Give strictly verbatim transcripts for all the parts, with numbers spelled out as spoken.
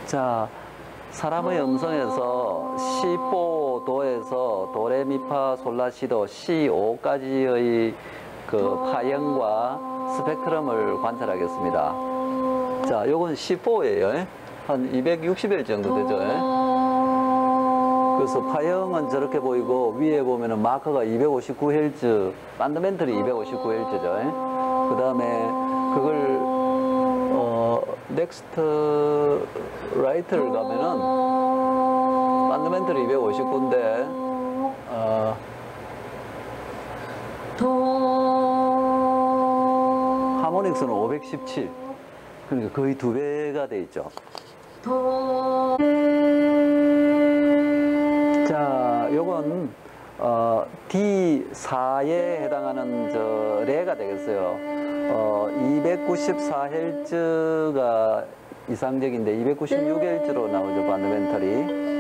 자, 사람의 음성에서 시 사 도에서 도레미파 솔라시도 시 오까지의 그 파형과 스펙트럼을 관찰하겠습니다. 자, 요건 시 사예요. 한 이백육십 일 정도 되죠. 그래서 파형은 저렇게 보이고 위에 보면은 마커가 이백오십구 헤르츠, 펀더멘털이 이백오십구 헤르츠죠. 그 다음에 그걸 어, 넥스트 라이트를 가면은 펀더멘털이 이백오십구인데 어, 하모닉스는 오백십칠. 그러니까 거의 두 배가 돼 있죠. 자, 요건 어, 디 사에 해당하는 저 레가 되겠어요. 어, 이백구십사 헤르츠가 이상적인데 이백구십육 헤르츠로 나오죠, 펀더멘털이.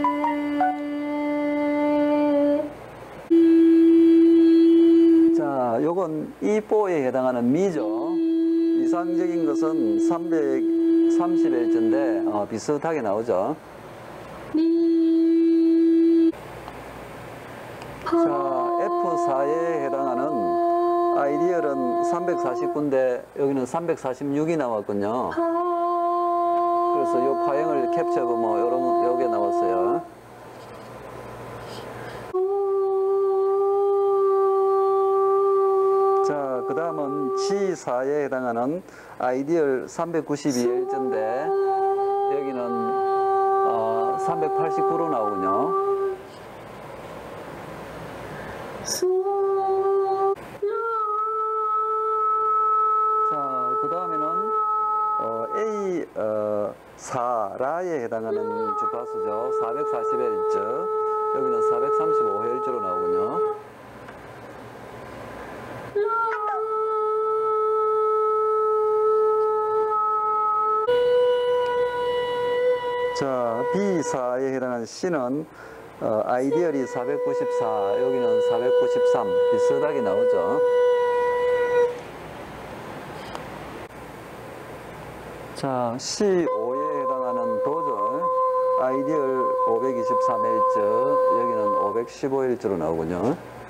자, 요건 이 사에 해당하는 미죠. 이상적인 것은 삼백삼십 헤르츠인데 어, 비슷하게 나오죠. 자, 에프 사에 해당하는 아이디얼은 삼백사십구인데 여기는 삼백사십육이 나왔군요. 그래서 이 파형을 캡처해보면 요런, 요게 나왔어요. 자, 그 다음은 지 사에 해당하는 아이디얼 삼백구십이 헤르츠인데 여기는 어, 삼백팔십구로 나오군요. 자, 그 다음에는 어, 에이 사 라에 해당하는 주파수죠. 사백사십 헤르츠. 여기는 사백삼십오 헤르츠로 나오군요. 자, 비 사에 해당하는 C는 어, 아이디얼이 사백구십사, 여기는 사백구십삼 비슷하게 나오죠. 자, 시 오에 해당하는 도저 아이디얼 오백이십삼 헤르츠, 여기는 오백십오 헤르츠로 나오군요.